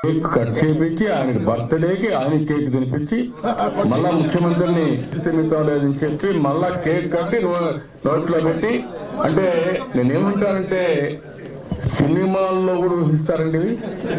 Cake cut చేయించి ఆయనకి బర్త్డేకి ఆయన కేక్ తినిపించి మళ్ళా ముఖ్యమంత్రిని సీమితం లేదని చెప్పి మళ్ళా కేక్ కట్టి నోట్లో పెట్టి, అంటే నేనేమంటానంటే సినిమాల్లో కూడా ఊహిస్తారండి ఇవి.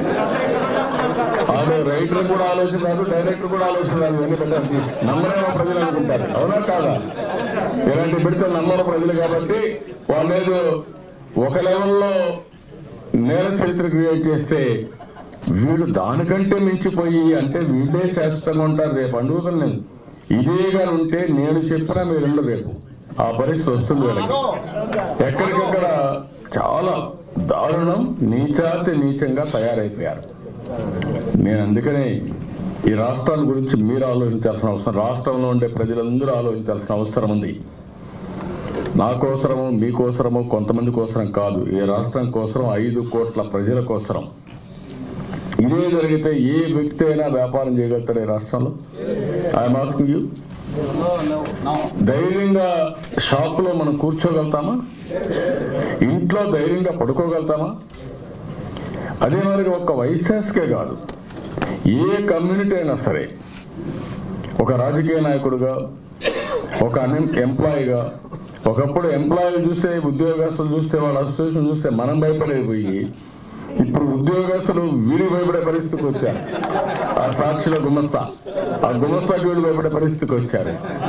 అదే రైటర్ కూడా ఆలోచిస్తారు, డైరెక్టర్ కూడా ఆలోచిస్తారు. ఎందుకంటే నమ్మరేమో ప్రజలు అనుకుంటారు, అవునా కాదా? ఇలాంటి పెడితే నమ్మరు ప్రజలు. కాబట్టి వాళ్ళేదో ఒక లెవెల్లో నేర చరిత్ర క్రియేట్ చేస్తే వీళ్ళు దానికంటే మించిపోయి అంటే వీళ్ళే శాశ్వతంగా ఉంటారు. రేపు అడుగుతాను నేను, ఇదేగా ఉంటే నేను చెప్పినా మీరు రేపు ఆ పరిస్థితి వస్తుంది వీళ్ళకి. ఎక్కడికక్కడ చాలా దారుణం, నీచాతి నీచంగా తయారైపోయారు. నేను అందుకనే ఈ రాష్ట్రాల గురించి మీరు ఆలోచించాల్సిన అవసరం, రాష్ట్రంలో ఉండే ప్రజలందరూ ఆలోచించాల్సిన అవసరం ఉంది. నా కోసరము, మీకోసరము, కొంతమంది కోసరం కాదు, ఈ రాష్ట్రం కోసరం, 5 కోట్ల ప్రజల కోసరం. ఇదే జరిగితే ఏ వ్యక్తి అయినా వ్యాపారం చేయగలుగుతారు ఈ రాష్ట్రంలో? I'm asking you. ధైర్యంగా షాపులో మనం కూర్చోగలుగుతామా? ఇంట్లో ధైర్యంగా పడుకోగలుగుతామా? అదే మరి ఒక్క వైశాస్కే కాదు, ఏ కమ్యూనిటీ అయినా సరే, ఒక రాజకీయ నాయకుడుగా, ఒక ఎంప్లాయీగా, ఒకప్పుడు ఎంప్లాయీలు చూస్తే, ఉద్యోగస్తులు చూస్తే, వాళ్ళ అసోసియేషన్ చూస్తే మనం భయపడైపోయి ఇప్పుడు ఉద్యోగస్తులు వీరికి భయపడే పరిస్థితికి వచ్చారు. ఆ సాక్షిలో గుమస్తా, ఆ గుమస్తాకి వీళ్ళు భయపడే పరిస్థితికి వచ్చారు.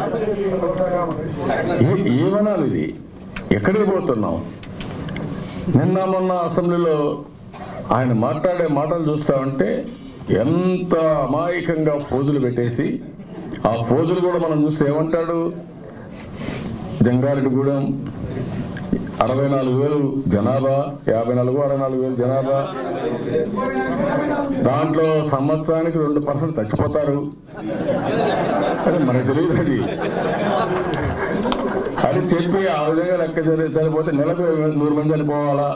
ఏమనాలి ఇది? ఎక్కడికి పోతున్నాం? నిన్న మొన్న అసెంబ్లీలో ఆయన మాట్లాడే మాటలు చూస్తామంటే ఎంత అమాయకంగా పోజులు పెట్టేసి, ఆ పోజులు కూడా మనం చూస్తే ఏమంటాడు, జంగారెడ్డిగూడెం 64,000 జనాభా, 54, 64,000 జనాభా, దాంట్లో సంవత్సరానికి 2% చచ్చిపోతారు. అదే మనకు తెలియదు అది. అది చెప్పి ఆ విధంగా లెక్క సరిపోతే నెలకు 100 మంది చనిపోవాలా?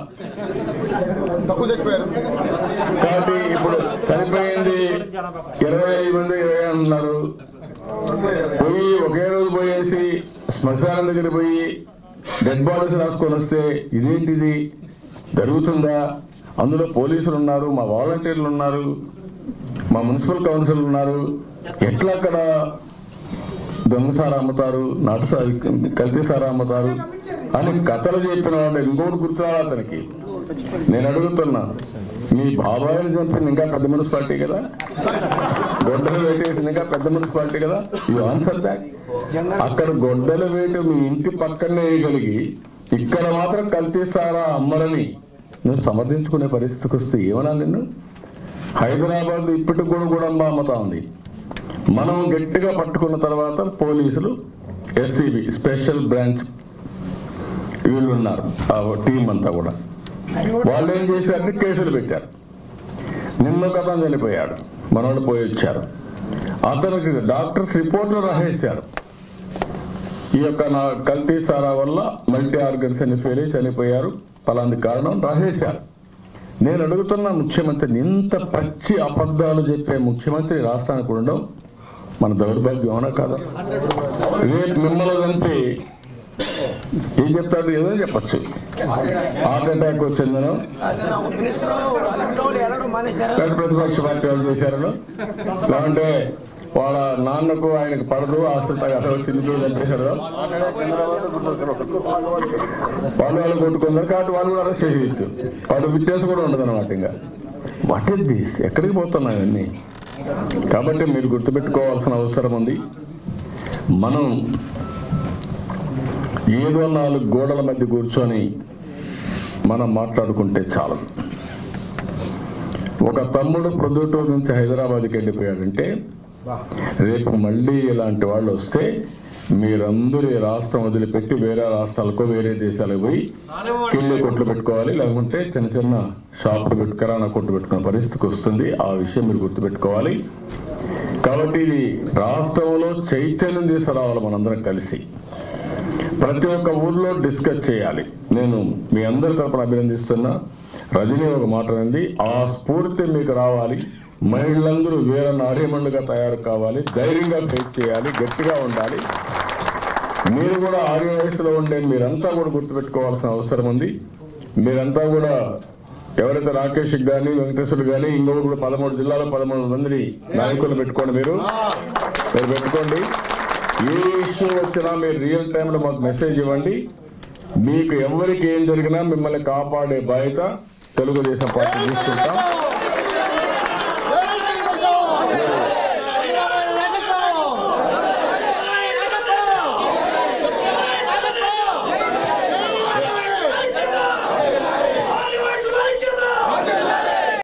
కాబట్టి ఇప్పుడు చనిపోయింది 25 మంది, 20 అంటున్నారు. పోయి ఒకే రోజు పోయేసి శ్మశానం దగ్గర పోయి డెడ్ బాడీస్ రాసుకొని వస్తే ఇదేంటిది జరుగుతుందా? అందులో పోలీసులు ఉన్నారు, మా వాలంటీర్లు ఉన్నారు, మా మున్సిపల్ కౌన్సిల్ ఉన్నారు. ఎట్లా అక్కడ దొంగసారా అమ్ముతారు, కల్తీసారా అమ్ముతారు అని కథలు చెప్పిన వాళ్ళు ఇంకోటి గుర్తురాలి అతనికి. నేను అడుగుతున్నా, మీ బాబాయిని చంపింది ఇంకా పెద్ద మున్సిపాలిటీ కదా, గొడ్డలు వేటేసింది ఇంకా పెద్ద మున్సిపాలిటీ కదా. You answer that. అక్కడ గొడ్డలు వేటు మీ ఇంటి పక్కనే వేయగలిగి ఇక్కడ మాత్రం కల్తీసారా అమ్మరని నువ్వు సమర్థించుకునే పరిస్థితికి వస్తే ఏమన్నా నిన్ను? హైదరాబాద్ ఇప్పటికి కూడా అమ్ముతా ఉంది. మనం గట్టిగా పట్టుకున్న తర్వాత పోలీసులు, ఎస్సీబీ స్పెషల్ బ్రాంచ్ వీళ్ళు ఉన్నారు, ఆ టీం అంతా కూడా, వాళ్ళు ఏం చేశారంటే కేసులు పెట్టారు. నిన్న ఒక అతను చనిపోయాడు, మనోళ్ళు పోయి వచ్చారు. అతనికి డాక్టర్స్ రిపోర్ట్లు రాసేశారు, ఈ యొక్క నా కల్తీ సారా వల్ల మల్టీ ఆర్గన్స్ అని ఫెయిల్ అయి చనిపోయారు, ఫలాంటి కారణం రాసేశారు. నేను అడుగుతున్నా ముఖ్యమంత్రిని, ఇంత పచ్చి అబద్ధాలు చెప్పే ముఖ్యమంత్రి రాష్ట్రానికి ఉండడం మన దౌర్భాగ్యం అవునా కాదా? రేపు మిమ్మల్ని చంపి ఏం చెప్తాడు? ఏదో చెప్పచ్చు, హార్ట్ అటాక్ వచ్చిందనో, ప్రతిపక్ష పార్టీ వాళ్ళు చేశారనో, లేదంటే వాళ్ళ నాన్నకు ఆయనకు పడదు ఆస్తులు అసలు వచ్చింది చంపేశారు, వాళ్ళు కొట్టుకున్నారు కాబట్టి వాళ్ళు కూడా అరెస్ట్ చేయవచ్చు. వాడు విట్నెస్ కూడా ఉండదు అనమాట. ఇంకా వాట్ ఇస్ దిస్? ఎక్కడికి పోతున్నాయి అన్నీ? కాబట్టి మీరు గుర్తుపెట్టుకోవాల్సిన అవసరం ఉంది. మనం ఏదో 4 గోడల మధ్య కూర్చొని మనం మాట్లాడుకుంటే చాలు. ఒక తమ్ముడు ప్రొద్దుటూరు నుంచి హైదరాబాద్కి వెళ్ళిపోయాడంటే రేపు మళ్ళీ ఇలాంటి వాళ్ళు వస్తే మీరందరూ ఈ రాష్ట్రం వదిలిపెట్టి వేరే రాష్ట్రాలకు, వేరే దేశాలకు పోయి కిళ్ళి కొట్లు పెట్టుకోవాలి, లేకుంటే చిన్న చిన్న షాపులు కిరాణా కొట్టు పెట్టుకునే పరిస్థితికి వస్తుంది. ఆ విషయం మీరు గుర్తుపెట్టుకోవాలి. కాబట్టి ఇది రాష్ట్రంలో చైతన్యం తీసుకురావాలి. మనందరం కలిసి ప్రతి ఒక్క ఊర్లో డిస్కస్ చేయాలి. నేను మీ అందరి తరపున అభినందిస్తున్నా. రజనీ ఒక మాట అంది, ఆ స్ఫూర్తి మీకు రావాలి. మహిళలందరూ వీర నారీమణులుగా తయారు కావాలి, ధైర్యంగా ఫేస్ చేయాలి, గట్టిగా ఉండాలి. మీరు కూడా ఆర్య వయసులో ఉండే మీరంతా కూడా గుర్తుపెట్టుకోవాల్సిన అవసరం ఉంది. మీరంతా కూడా ఎవరైతే రాకేష్ కానీ వెంకటేశ్వరుడు కానీ ఇంకొకరు కూడా 13 జిల్లాలో 13 మందిని నాయకులు పెట్టుకోండి. మీరు పెట్టుకోండి. ఏ ఇష్యూ వచ్చినా మీరు రియల్ టైంలో మాకు మెసేజ్ ఇవ్వండి. మీకు ఎవరికి ఏం జరిగినా మిమ్మల్ని కాపాడే బాధ్యత తెలుగుదేశం పార్టీ తీసుకుంటాం.